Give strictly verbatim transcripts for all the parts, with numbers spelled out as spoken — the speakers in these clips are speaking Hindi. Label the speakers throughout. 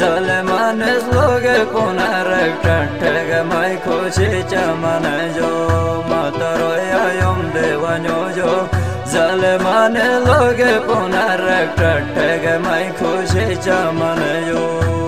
Speaker 1: Zalemanes loge punarak tattega mai khoshi chamana jo mataroya yom devanyo jo Zalemane loge punarak tattega mai khoshi chamana jo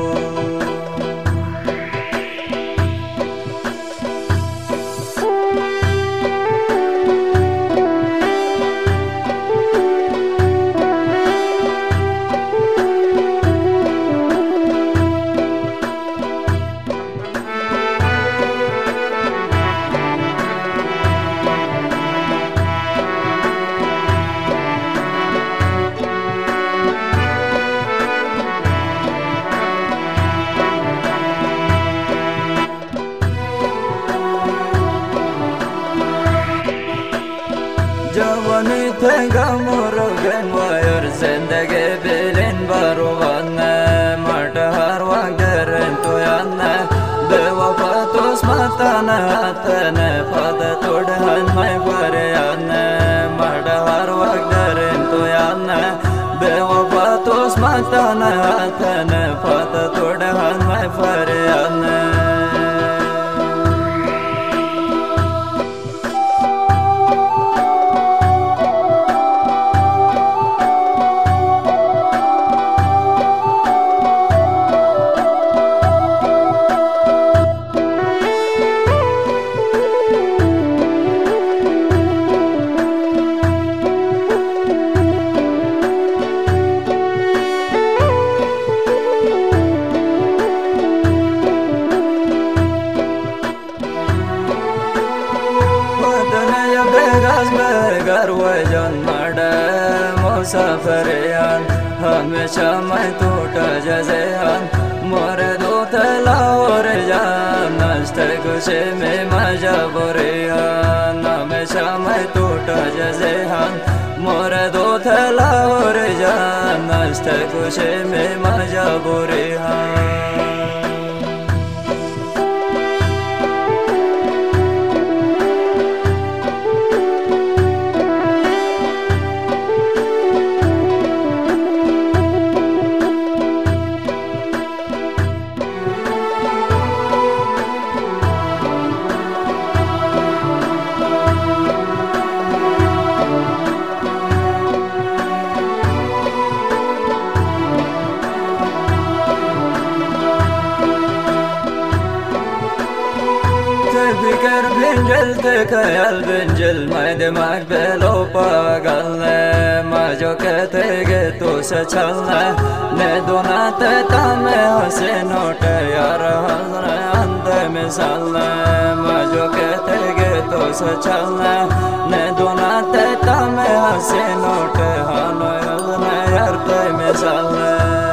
Speaker 1: Javani tenga morogen wayar zendege bilin baruvanne Marta har vagderen toyanne Bevafatos matane hatene Fada todhan mai varianne Marta har vagderen toyanne Bevafatos matane hatene Fada todhan mai varianne Begar wajan mada musafarian हमेशा मैं टूटा जैसेहान मोरे दो थैला और जान नाश्ते खुशी में मजा बोरियान हमेशा मैं टूटा जैसेहान मोरे दो थैला और जान नाश्ते खुशी में मजा बोरियान फिकर भिंजल ते ख्याल भिंजल मैं दिमाग बेलो पागल ने माजो कहते गे तो सचलना ने दोना ते तामे हंसे नोटे यार हंसने अंत मिसाल ने माजो कहते गे तो सचलना ने दोना ते तामे हंसे नोटे हानो हंसने यार ते मिसाल ने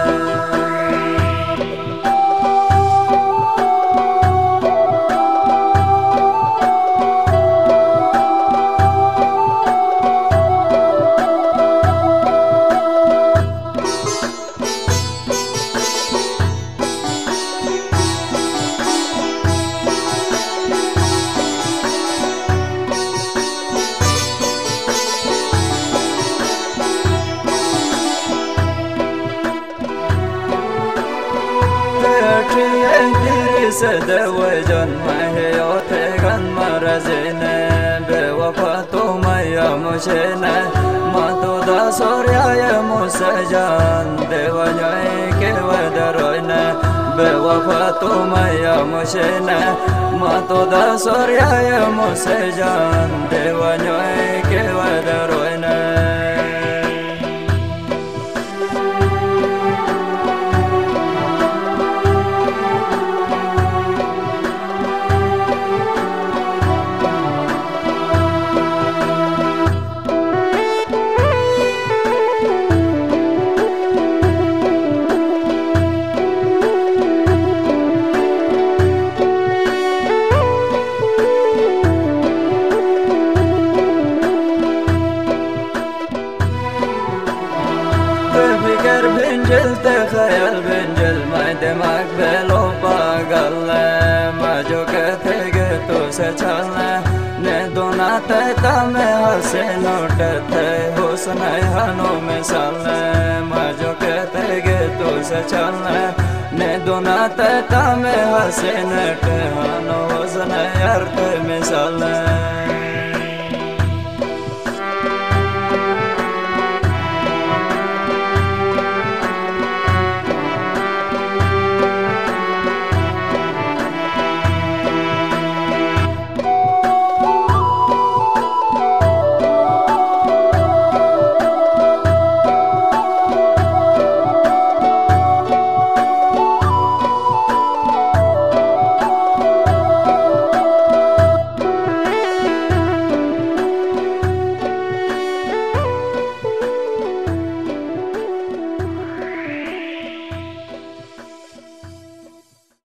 Speaker 1: سدوجن ما هي وتغن مرزنا بوفاتو ما يمشينا ما تودا سوريا يا مسجان دوجاي كودروينا بوفاتو ما يمشينا ما تودا سوريا يا مسجان دوجاي كودروينا फिकर भिंजल ते ख्याल भिंजल मैं दिमाग बेलो पागल माजो कहते गे तो सचलना ने दोना ते तामे हंसे नोट थे हुस्न हनो मिसाल माजो कहते गे तो सचलना ने दोना तता में हसे नट हनो हसन अर्थ मिसाल